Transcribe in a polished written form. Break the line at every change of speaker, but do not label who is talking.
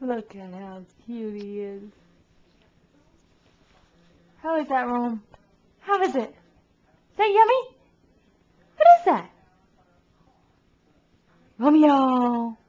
Look at how cute he is. How is that, Rome? How is it? Is that yummy? What is that? Romeo!